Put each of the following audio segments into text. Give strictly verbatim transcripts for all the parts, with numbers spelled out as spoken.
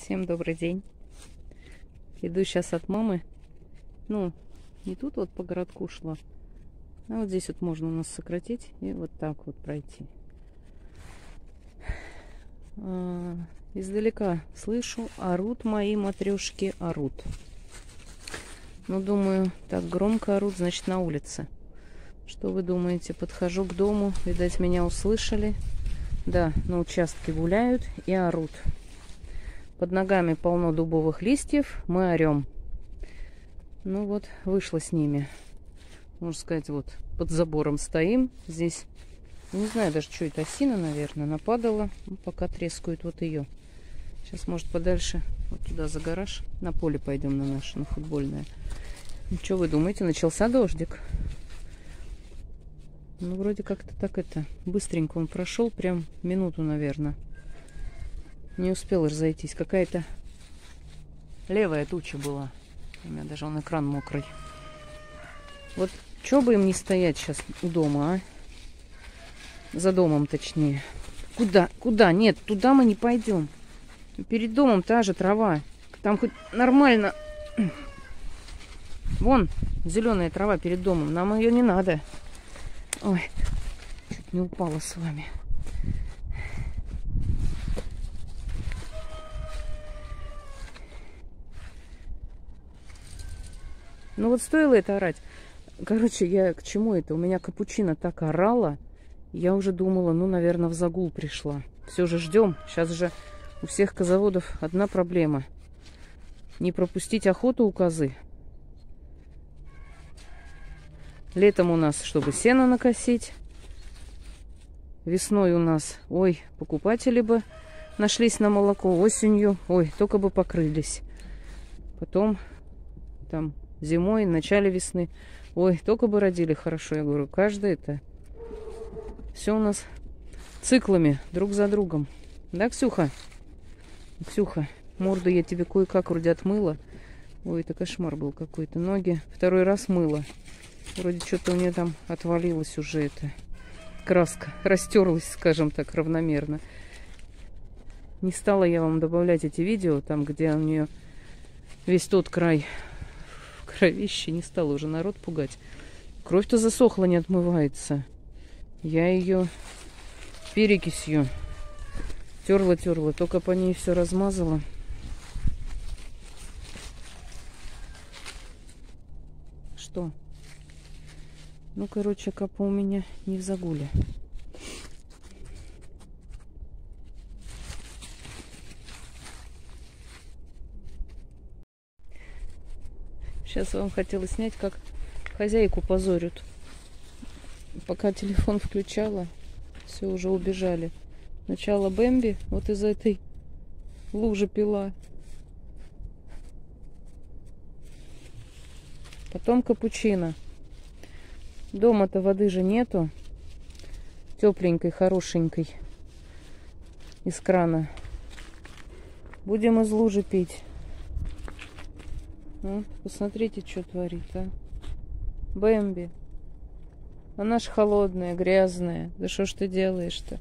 Всем добрый день. Иду сейчас от мамы. Ну, не тут вот по городку шла, а вот здесь вот можно у нас сократить и вот так вот пройти. А, издалека слышу, орут мои матрешки, орут. Ну, думаю, так громко орут, значит, на улице. Что вы думаете? Подхожу к дому, видать, меня услышали. Да, на участке гуляют и орут. Под ногами полно дубовых листьев, мы орем. Ну вот, вышла с ними. Можно сказать, вот под забором стоим. Здесь, не знаю даже, что это, осина, наверное, нападала. Ну, пока трескают вот ее. Сейчас, может, подальше, вот туда за гараж, на поле пойдем на наше, на футбольное. Ну, что вы думаете, начался дождик? Ну, вроде как-то так это, быстренько он прошел, прям минуту, наверное. Не успел разойтись. Какая-то левая туча была. У меня даже он экран мокрый. Вот что бы им не стоять сейчас у дома, а? За домом, точнее. Куда? Куда? Нет, туда мы не пойдем. Перед домом та же трава. Там хоть нормально. Вон, зеленая трава перед домом. Нам ее не надо. Ой, чуть не упала с вами. Ну вот стоило это орать. Короче, я к чему это? У меня капучино так орала. Я уже думала, ну, наверное, в загул пришла. Все же ждем. Сейчас же у всех козоводов одна проблема. Не пропустить охоту у козы. Летом у нас, чтобы сено накосить. Весной у нас, ой, покупатели бы нашлись на молоко. Осенью, ой, только бы покрылись. Потом там зимой, в начале весны. Ой, только бы родили хорошо. Я говорю, каждый это... Все у нас циклами, друг за другом. Да, Ксюха? Ксюха, морду я тебе кое-как вроде отмыла. Ой, это кошмар был какой-то. Ноги второй раз мыла. Вроде что-то у нее там отвалилось уже это. Краска растерлась, скажем так, равномерно. Не стала я вам добавлять эти видео, там, где у нее весь тот край кровище, не стала уже народ пугать. Кровь-то засохла, не отмывается. Я ее перекисью терла-терла, только по ней все размазала. Что? Ну, короче, капа у меня не в загуле. Сейчас вам хотела снять, как хозяйку позорят. Пока телефон включала, все уже убежали. Сначала Бэмби вот из этой лужи пила. Потом капучино. Дома-то воды же нету. Тепленькой, хорошенькой. Из крана. Будем из лужи пить. Вот, посмотрите, что творит, а. Бэмби. Она ж холодная, грязная. Да что ж ты делаешь-то?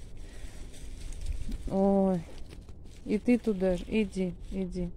Ой. И ты туда же. Иди, иди.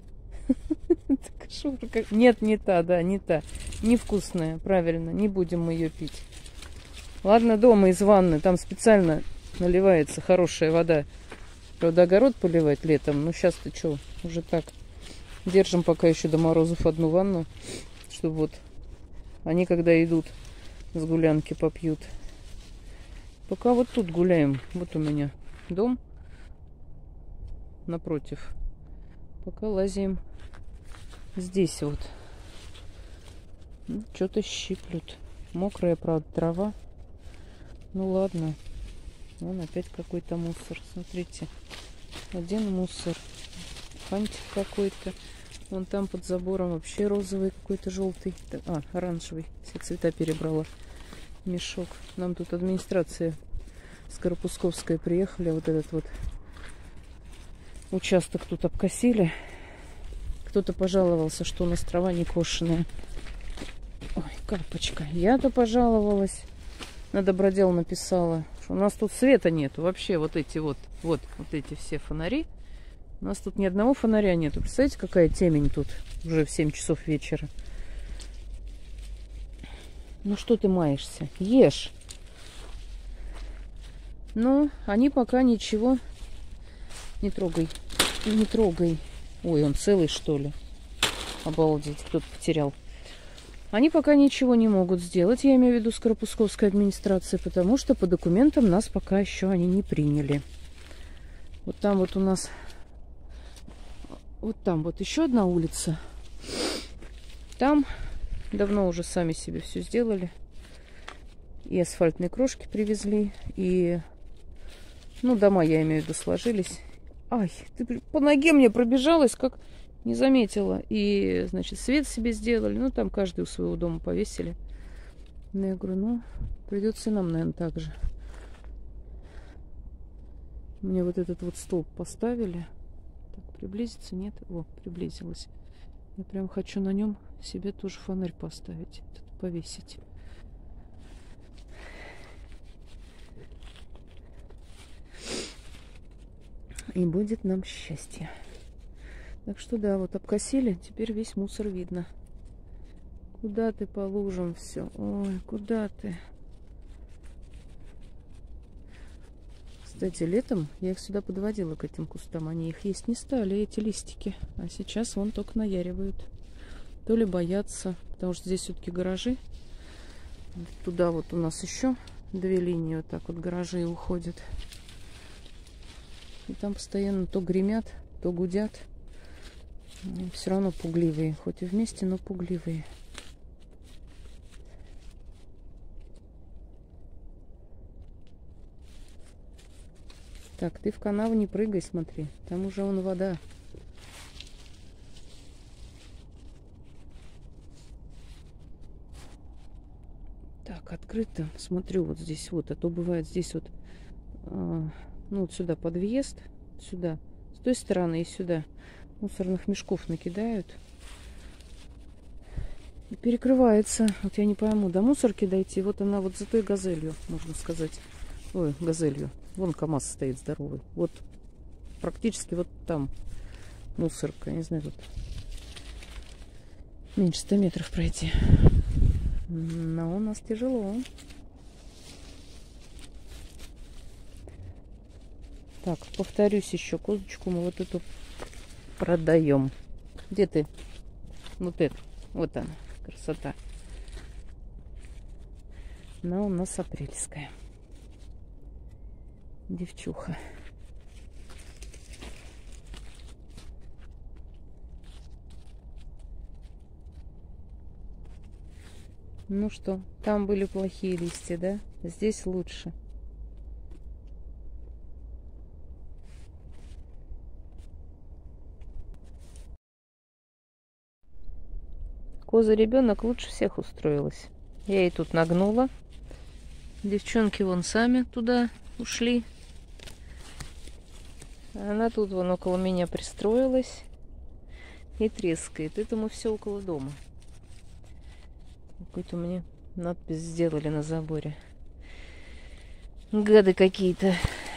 Нет, не та, да, не та. Невкусная, правильно. Не будем мы ее пить. Ладно, дома из ванны. Там специально наливается хорошая вода. Правда, огород поливать летом. Ну, сейчас-то что, уже так. Держим пока еще до морозов одну ванну. Чтобы вот они, когда идут с гулянки, попьют. Пока вот тут гуляем. Вот у меня дом напротив. Пока лазим здесь вот. Ну, что-то щиплют. Мокрая, правда, трава. Ну ладно. Вон опять какой-то мусор. Смотрите. Один мусор. Фантик какой-то. Вон там под забором вообще розовый какой-то, желтый. А, оранжевый. Все цвета перебрала. Мешок. Нам тут администрация Скоропусковская приехали. Вот этот вот участок тут обкосили. Кто-то пожаловался, что у нас трава не кошеная. Ой, капочка. Я-то пожаловалась. На добродел написала, что у нас тут света нету. Вообще вот эти вот, вот, вот эти все фонари У нас тут ни одного фонаря нету. Представляете, какая темень тут уже в семь часов вечера. Ну что ты маешься? Ешь. Ну, они пока ничего... Не трогай. Не трогай. Ой, он целый, что ли? Обалдеть, кто-то потерял. Они пока ничего не могут сделать, я имею в виду Скоропусковская администрация, потому что по документам нас пока еще они не приняли. Вот там вот у нас... Вот там вот еще одна улица. Там давно уже сами себе все сделали. И асфальтные крошки привезли, и... Ну, дома, я имею в виду, сложились. Ай, ты по ноге мне пробежалась, как не заметила. И, значит, свет себе сделали. Ну, там каждый у своего дома повесили. Ну, я говорю, ну, придется нам, наверное, так же. Мне вот этот вот столб поставили. Так, приблизиться? Нет? О, приблизилась. Я прям хочу на нем себе тоже фонарь поставить. Этот повесить. И будет нам счастье. Так что да, вот обкосили, теперь весь мусор видно. Куда ты по лужам все? Ой, куда ты? Кстати, летом я их сюда подводила к этим кустам. Они их есть не стали, эти листики. А сейчас вон только наяривают. То ли боятся, потому что здесь все-таки гаражи. Туда вот у нас еще две линии вот так вот гаражи уходят. И там постоянно то гремят, то гудят. Все равно пугливые. Хоть и вместе, но пугливые. Так, ты в канаву не прыгай, смотри. Там уже вон вода. Так, открыто. Смотрю вот здесь вот. А то бывает здесь вот... А, ну, вот сюда под въезд. Сюда. С той стороны и сюда. Мусорных мешков накидают. И перекрывается. Вот я не пойму, до мусорки дойти. Вот она вот за той газелью, можно сказать. Ой, газелью. Вон КамАЗ стоит здоровый. Вот практически вот там мусорка. Не знаю, тут меньше ста метров пройти. Но у нас тяжело. Так, повторюсь еще. Козочку мы вот эту продаем. Где ты? Вот это. Вот она. Красота. Она у нас апрельская. Девчуха. Ну что, там были плохие листья, да? Здесь лучше. Коза ребенок лучше всех устроилась. Я ей тут нагнула. Девчонки вон сами туда ушли. Она тут вон около меня пристроилась и трескает. Это мы все около дома. Какую-то мне надпись сделали на заборе. Гады какие-то.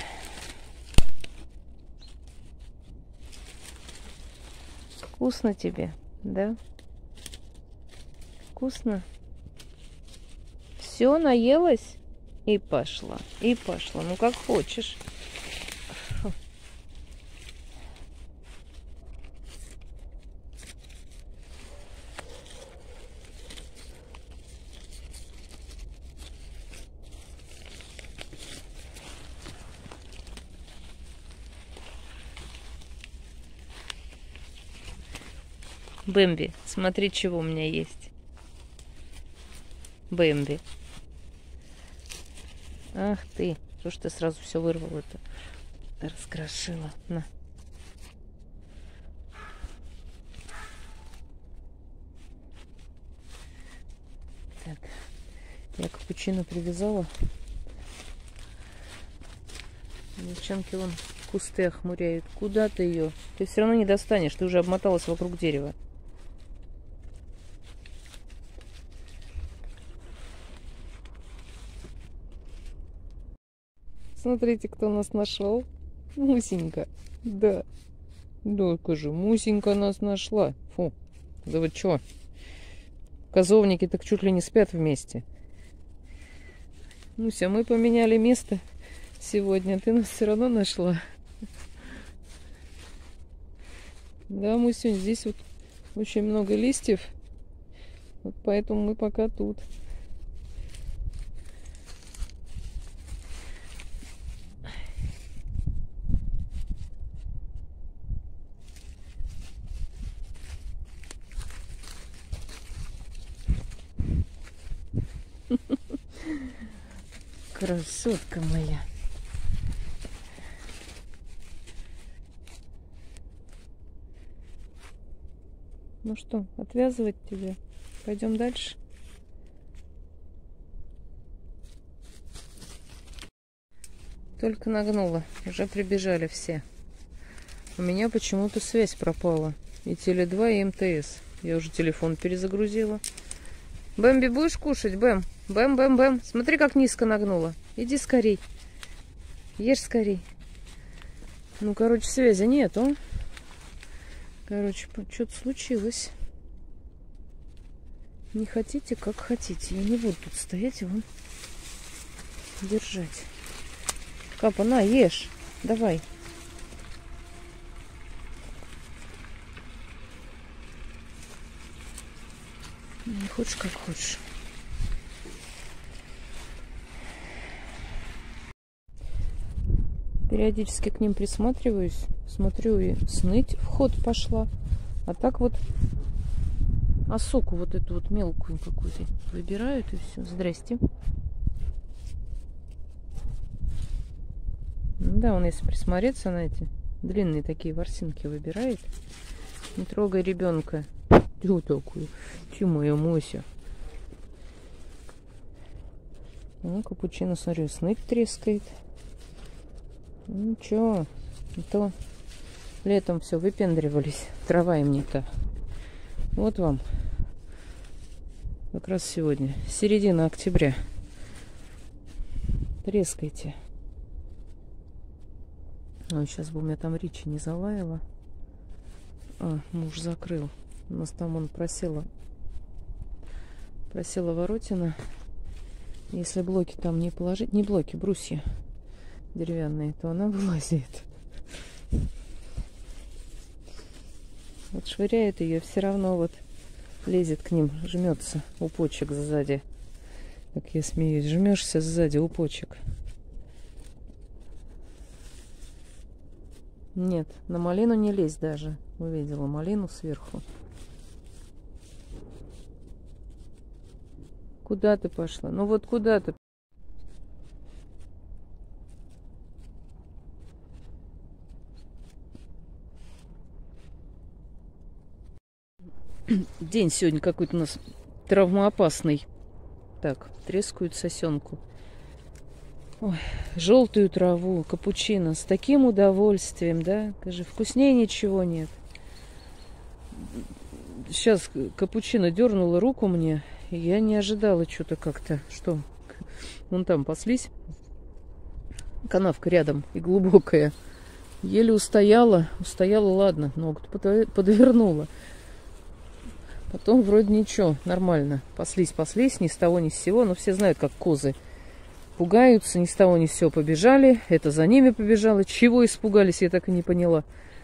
Вкусно тебе, да? Вкусно? Все, наелась? И пошла, и пошла. Ну, как хочешь. Бэмби, смотри, чего у меня есть. Бэмби. Ах ты, что ж ты сразу все вырвала-то? Раскрошила. На. Так, я капучино привязала. Девчонки вон кусты охмуряют. Куда ты ее? Ты все равно не достанешь, ты уже обмоталась вокруг дерева. Смотрите, кто нас нашел. Мусенька. Да. Да, же, Мусенька нас нашла. Фу, да вы чё? Козовники так чуть ли не спят вместе. Муся, мы поменяли место сегодня. Ты нас все равно нашла. Да, Мусюнь, здесь вот очень много листьев. Вот поэтому мы пока тут. Красотка моя. Ну что, отвязывать тебе? Пойдем дальше. Только нагнула, уже прибежали все. У меня почему-то связь пропала. И Теле два, и эм тэ эс. Я уже телефон перезагрузила. Бэмби, будешь кушать, Бэм? Бэм, Бэм, Бэм. Смотри, как низко нагнула. Иди скорей. Ешь скорей. Ну, короче, связи нету. Короче, что-то случилось. Не хотите, как хотите. Я не буду тут стоять и вам держать. Капа, на, ешь. Давай. Не хочешь, как хочешь. Периодически к ним присматриваюсь. Смотрю, и сныть в ход пошла. А так вот осоку вот эту вот мелкую какую-то выбирают и все. Здрасте. Ну да, он, если присмотреться на эти длинные такие ворсинки, выбирает. Не трогай ребенка. Ты такую? Че моя Мося? Ну, капучино, смотрю, сныть трескает. Ничего, а то летом все выпендривались. Трава им не та. Вот вам. Как раз сегодня. Середина октября. Трескайте. Ой, сейчас бы у меня там Ричи не залаяла. А, муж закрыл. У нас там он просела. Просела воротина. Если блоки там не положить, не блоки, брусья деревянные, то она вылазит. Вот швыряет ее, все равно вот лезет к ним, жмется у почек сзади. Как я смеюсь, жмешься сзади у почек. Нет, на малину не лезь даже. Увидела малину сверху. Куда ты пошла? Ну вот куда ты? День сегодня какой-то у нас травмоопасный. Так, трескают сосенку. Ой, желтую траву, капучино. С таким удовольствием, да? Скажи, вкуснее ничего нет. Сейчас капучино дернула руку мне. И я не ожидала что-то как-то. Что? Вон там паслись. Канавка рядом и глубокая. Еле устояла. Устояла, ладно. Ногу подвернула. Потом вроде ничего, нормально. Паслись, паслись, ни с того ни с сего. Но все знают, как козы пугаются, ни с того ни с сего побежали. Это за ними побежало. Чего испугались, я так и не поняла.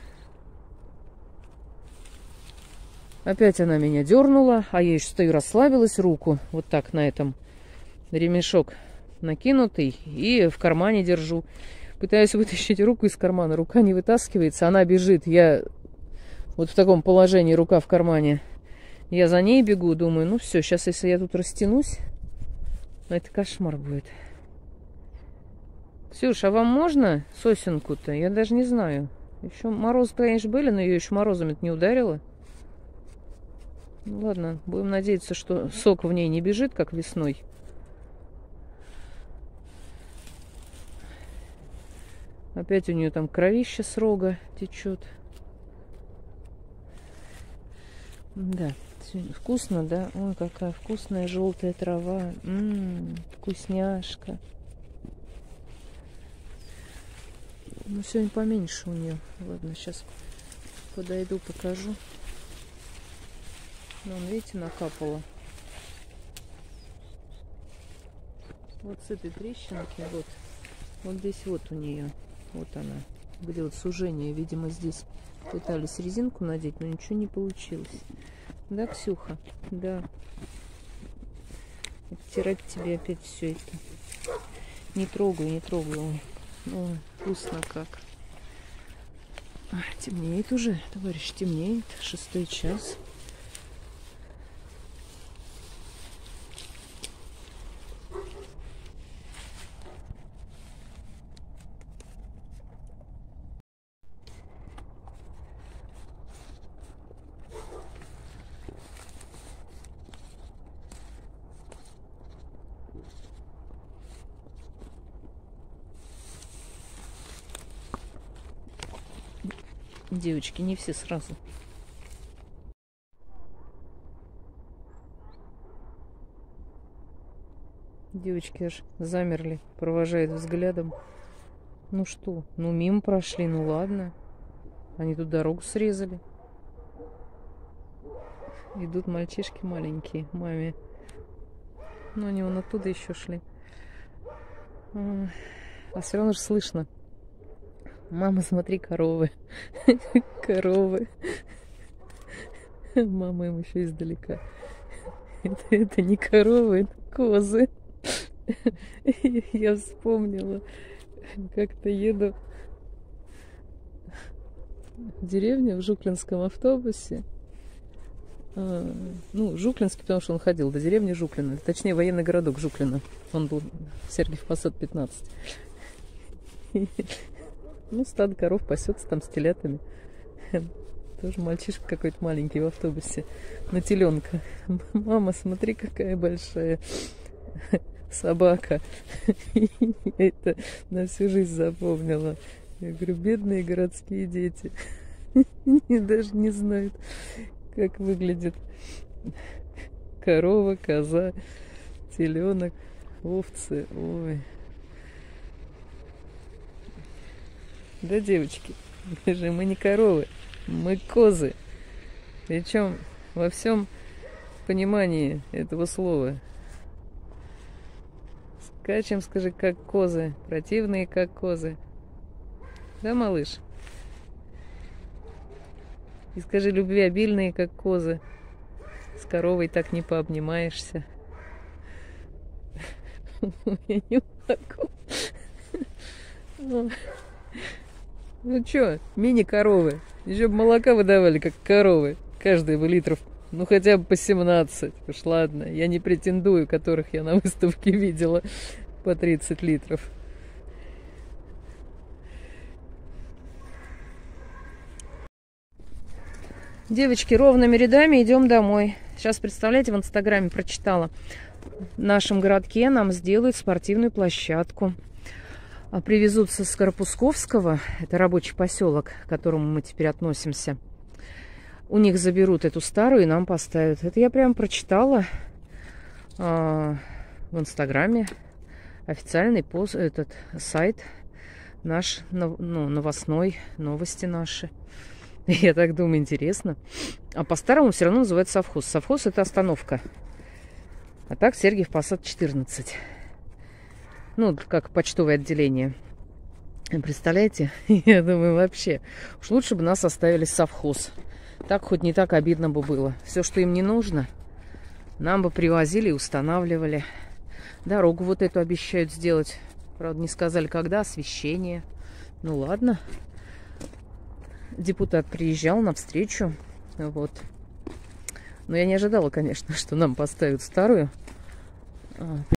Опять она меня дернула, а я еще стою, расслабилась, руку вот так на этом ремешок накинутый и в кармане держу. Пытаюсь вытащить руку из кармана, рука не вытаскивается, она бежит. Я вот в таком положении, рука в кармане. Я за ней бегу, думаю, ну все, сейчас если я тут растянусь, это кошмар будет. Ксюша, а вам можно сосенку-то? Я даже не знаю. Еще морозы, конечно, были, но ее еще морозами не ударило. Ну, ладно, будем надеяться, что сок в ней не бежит, как весной. Опять у нее там кровище с рога течет. Да, вкусно, да? Ой, какая вкусная желтая трава. М-м, вкусняшка. Ну, сегодня поменьше у нее. Ладно, сейчас Подойду, покажу. Вон, видите, накапало. Вот с этой трещинки, вот, вот здесь вот у нее, вот она, где вот сужение, видимо, здесь пытались резинку надеть, но ничего не получилось. Да, Ксюха? Да. Оттирать тебе опять все это. Не трогаю, не трогаю. Ой, вкусно как. А, темнеет уже, товарищ, темнеет. Шестой час. Девочки, не все сразу. Девочки аж замерли, провожают взглядом. Ну что, ну мимо прошли, ну ладно. Они тут дорогу срезали. Идут мальчишки маленькие, маме. Ну они вон оттуда еще шли. А все равно же слышно. Мама, смотри, коровы. Коровы. Мама им еще издалека. Это, это не коровы, это козы. Я вспомнила. Как-то еду в деревню в Жуклинском автобусе. А, ну, Жуклинский, потому что он ходил до деревни Жуклина. Точнее, военный городок Жуклина. Он был Сергиев Посад пятнадцать. Ну, стадо коров пасется там с телятами. Тоже мальчишка какой-то маленький в автобусе. На теленка. Мама, смотри, какая большая собака. Я это на всю жизнь запомнила. Я говорю, бедные городские дети. Они даже не знают, как выглядит корова, коза, теленок, овцы. Ой. Да, девочки, мы не коровы, мы козы. Причем во всем понимании этого слова. Скачем, скажи, как козы, противные, как козы. Да, малыш? И скажи, любвеобильные, как козы. С коровой так не пообнимаешься. Я не могу. Ну чё, мини-коровы. Еще бы молока выдавали, как коровы. Каждый бы литров, ну хотя бы по семнадцать. Уж ладно, я не претендую, которых я на выставке видела по тридцать литров. Девочки, ровными рядами идем домой. Сейчас, представляете, в Инстаграме прочитала. В нашем городке нам сделают спортивную площадку. Привезут со Скоропусковского, это рабочий поселок, к которому мы теперь относимся. У них заберут эту старую и нам поставят. Это я прям прочитала а, в Инстаграме. Официальный пост, этот сайт наш, ну, новостной, новости наши. Я так думаю, интересно. А по-старому все равно называется совхоз. Совхоз — это остановка. А так Сергиев Посад четырнадцать. Ну, как почтовое отделение. Представляете? Я думаю, вообще, уж лучше бы нас оставили совхоз. Так хоть не так обидно бы было. Все, что им не нужно, нам бы привозили и устанавливали. Дорогу вот эту обещают сделать. Правда, не сказали, когда. Освещение. Ну, ладно. Депутат приезжал навстречу. Вот. Но я не ожидала, конечно, что нам поставят старую.